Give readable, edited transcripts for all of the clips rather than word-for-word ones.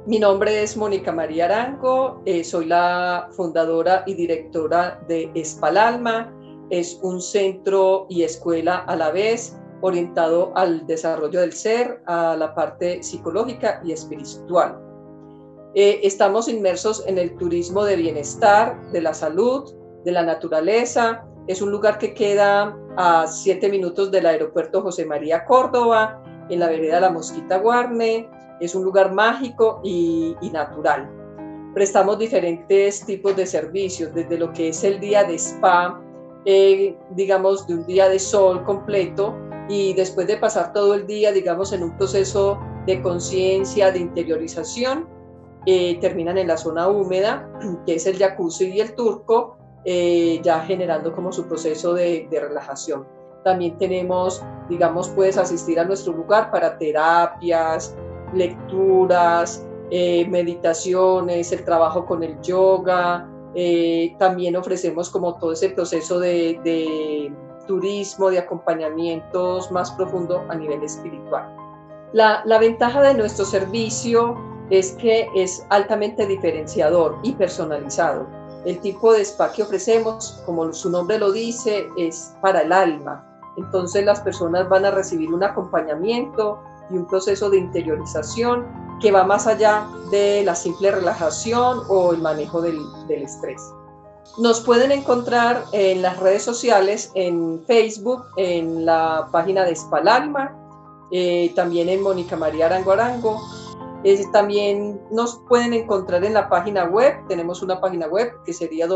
Mi nombre es Mónica María Arango, soy la fundadora y directora de Espalalma. Es un centro y escuela a la vez orientado al desarrollo del ser, a la parte psicológica y espiritual. Estamos inmersos en el turismo de bienestar, de la salud, de la naturaleza. Es un lugar que queda a 7 minutos del aeropuerto José María Córdoba, en la vereda La Mosquita Guarne. Es un lugar mágico y natural. Prestamos diferentes tipos de servicios, desde lo que es el día de spa, digamos, de un día de sol completo, y después de pasar todo el día, digamos, en un proceso de conciencia, de interiorización, terminan en la zona húmeda, que es el jacuzzi y el turco, ya generando como su proceso de relajación. También tenemos, digamos, puedes asistir a nuestro lugar para terapias, lecturas, meditaciones, el trabajo con el yoga. También ofrecemos como todo ese proceso de turismo, de acompañamientos más profundo a nivel espiritual. La ventaja de nuestro servicio es que es altamente diferenciador y personalizado. El tipo de spa que ofrecemos, como su nombre lo dice, es para el alma. Entonces las personas van a recibir un acompañamiento y un proceso de interiorización que va más allá de la simple relajación o el manejo del estrés. Nos pueden encontrar en las redes sociales, en Facebook, en la página de Espalalma, también en Mónica María Arango Arango. También nos pueden encontrar en la página web. Tenemos una página web que sería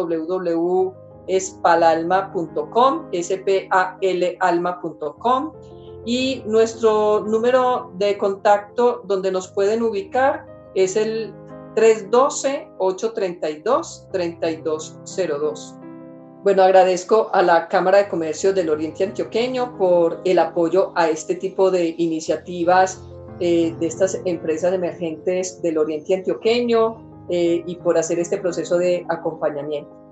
www.espalalma.com, spalalma.com, y nuestro número de contacto donde nos pueden ubicar es el 312-832-3202. Bueno, agradezco a la Cámara de Comercio del Oriente Antioqueño por el apoyo a este tipo de iniciativas de estas empresas emergentes del Oriente Antioqueño, y por hacer este proceso de acompañamiento.